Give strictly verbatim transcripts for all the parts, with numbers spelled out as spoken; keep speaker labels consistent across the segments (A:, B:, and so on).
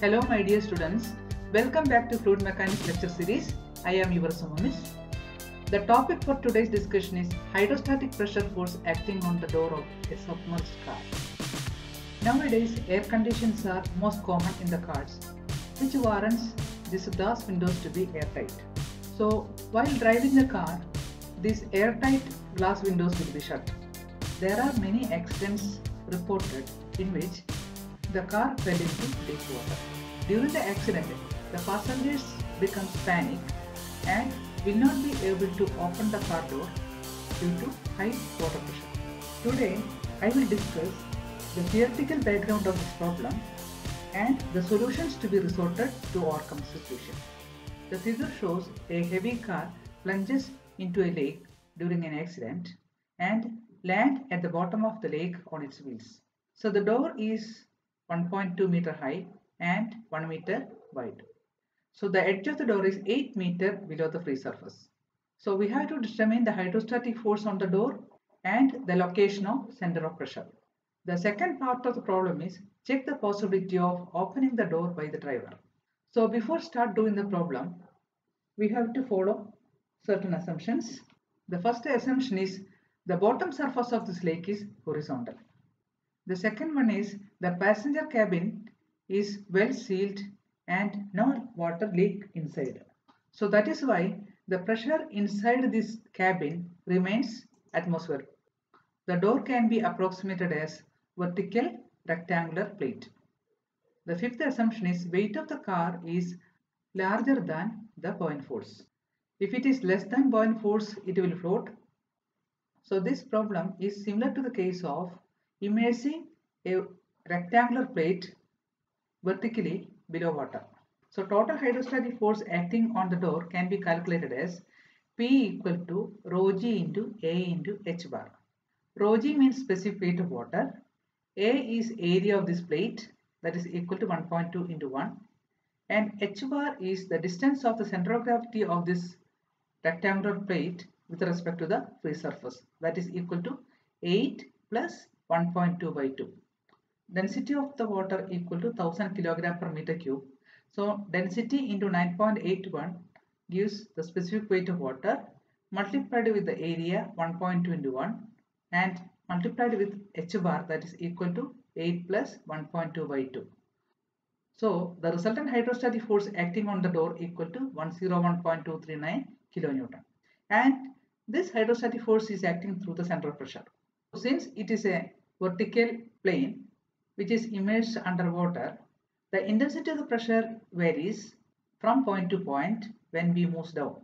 A: Hello my dear students, welcome back to Fluid Mechanics lecture series. I am your SumamMiss. The topic for today's discussion is hydrostatic pressure force acting on the door of a submerged car. Nowadays, air conditions are most common in the cars, which warrants these glass windows to be airtight. So while driving the car, these airtight glass windows will be shut. There are many accidents reported in which the car fell into deep water. During the accident, the passengers become panic and will not be able to open the car door due to high water pressure. Today, I will discuss the theoretical background of this problem and the solutions to be resorted to overcome the situation. The figure shows a heavy car plunges into a lake during an accident and land at the bottom of the lake on its wheels. So the door is one point two meter high and one meter wide. So the edge of the door is eight meter below the free surface. So we have to determine the hydrostatic force on the door and the location of center of pressure. The second part of the problem is check the possibility of opening the door by the driver. So before start doing the problem, we have to follow certain assumptions. The first assumption is the bottom surface of this lake is horizontal. The second one is the passenger cabin is well sealed and no water leak inside. So that is why the pressure inside this cabin remains atmospheric. The door can be approximated as vertical rectangular plate. The fifth assumption is weight of the car is larger than the buoyant force. If it is less than buoyant force, it will float. So this problem is similar to the case of immersing a rectangular plate vertically below water. So total hydrostatic force acting on the door can be calculated as P equal to rho g into A into H bar. Rho g means specific weight of water. A is area of this plate, that is equal to one point two into one, and H bar is the distance of the center of gravity of this rectangular plate with respect to the free surface, that is equal to eight plus one point two by two. Density of the water equal to one thousand kilogram per meter cube. So density into nine point eight one gives the specific weight of water multiplied with the area one point two into one and multiplied with H bar, that is equal to eight plus one point two by two. So the resultant hydrostatic force acting on the door equal to one hundred one point two three nine kilonewton. And this hydrostatic force is acting through the center of pressure. Since it is a vertical plane which is immersed underwater, the intensity of the pressure varies from point to point when we move down.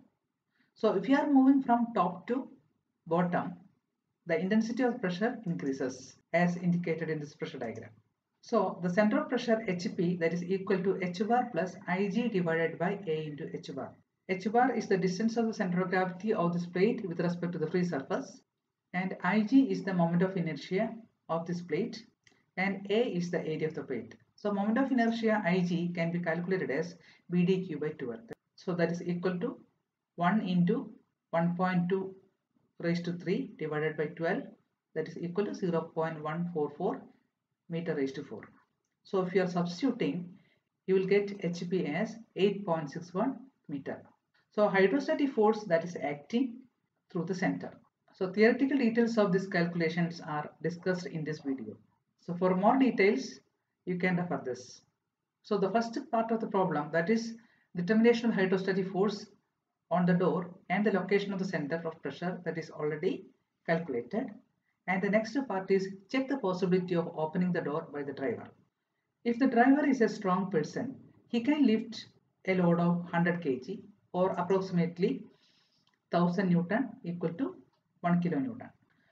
A: So if you are moving from top to bottom, the intensity of pressure increases as indicated in this pressure diagram. So the center of pressure H P, that is equal to H bar plus Ig divided by A into H bar. H bar is the distance of the center of gravity of this plate with respect to the free surface, and Ig is the moment of inertia of this plate, and A is the area of the plate. So moment of inertia Ig can be calculated as B d q by twelve. So that is equal to one into one point two raised to three divided by twelve, that is equal to zero point one four four meter raised to four. So if you are substituting, you will get H P as eight point six one meter. So hydrostatic force that is acting through the center. So theoretical details of these calculations are discussed in this video. So for more details, you can refer this. So the first part of the problem, that is determination of hydrostatic force on the door and the location of the center of pressure, that is already calculated. And the next part is check the possibility of opening the door by the driver. If the driver is a strong person, he can lift a load of one hundred kilograms or approximately one thousand newton equal to one kilonewton.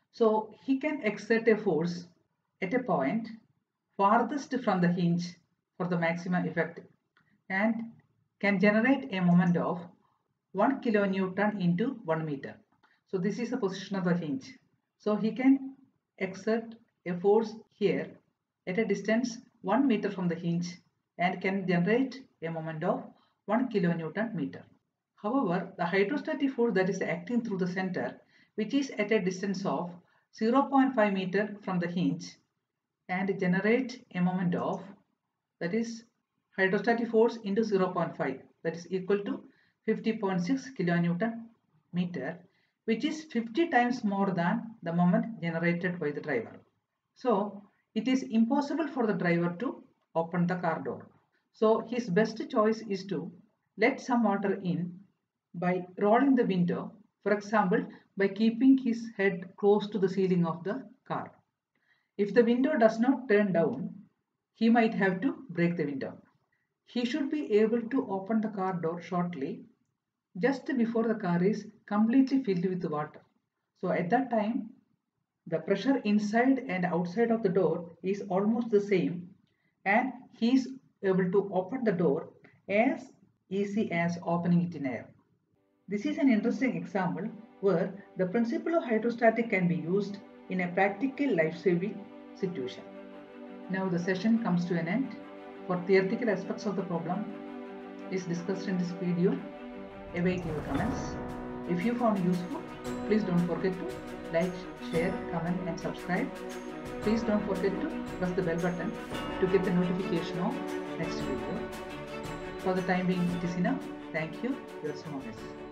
A: So he can exert a force at a point farthest from the hinge for the maximum effect and can generate a moment of one kilonewton into one meter. So this is the position of the hinge. So he can exert a force here at a distance one meter from the hinge and can generate a moment of one kilonewton meter. However, the hydrostatic force that is acting through the center, which is at a distance of zero point five meter from the hinge and generate a moment of, that is hydrostatic force into zero point five, that is equal to fifty point six kilonewton meter, which is fifty times more than the moment generated by the driver. So it is impossible for the driver to open the car door. So his best choice is to let some water in by rolling the window, for example, by keeping his head close to the ceiling of the car. If the window does not turn down, he might have to break the window. He should be able to open the car door shortly, just before the car is completely filled with water. So at that time, the pressure inside and outside of the door is almost the same, and he is able to open the door as easy as opening it in air. This is an interesting example where the principle of hydrostatic can be used in a practical life-saving situation. Now the session comes to an end. For theoretical aspects of the problem is discussed in this video. Await your comments. If you found useful, please don't forget to like, share, comment and subscribe. Please don't forget to press the bell button to get the notification of next video. For the time being, it is enough. Thank you. Your SumamMiss.